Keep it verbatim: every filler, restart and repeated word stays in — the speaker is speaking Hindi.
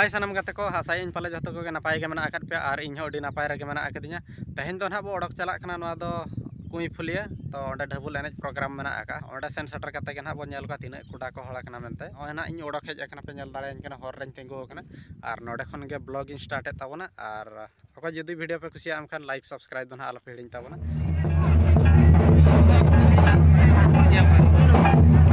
हाय सानम गाते को हासाई पाले जो को नपाय के मेना आकत पे और इन अडी नपाय रे मेना आकदिया तेहेन दो नाबो ओडक चला कना नोआ दो कुइफुलिया तो ओंडे ढबुल एनेज प्रोग्राम मेना आका ओंडे सेन सेटर कते के ना बो नेल का तिना कुडा को हला कना मेनते ओय ना इन ओडक हेज कना पे नेल दाड़े कना हर रेन तेंगो कना और नोडे खन के ब्लॉगिंग स्टार्ट ए ताबोना और ओका जदी वीडियो पे खुशी आम खान लाइक सब्सक्राइब दो ना आलो पे हिडिन ताबोना